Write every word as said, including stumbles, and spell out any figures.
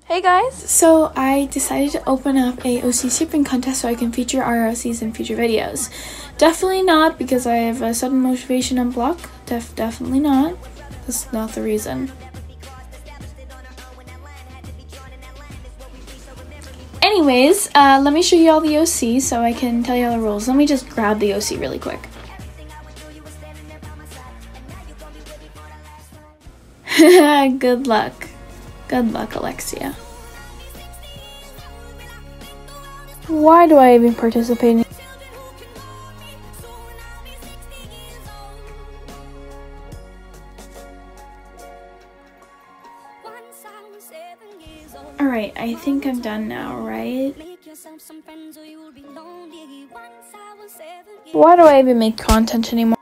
Hey guys! So I decided to open up a O C shipping contest so I can feature our O Cs in future videos. Definitely not because I have a sudden motivation unblock. Def definitely not. That's not the reason. Anyways, uh, let me show you all the O C so I can tell you all the rules. Let me just grab the O C really quick. Good luck. Good luck, Alexia. Why do I even participate in? Alright, I think I'm done now, right? Why do I even make content anymore?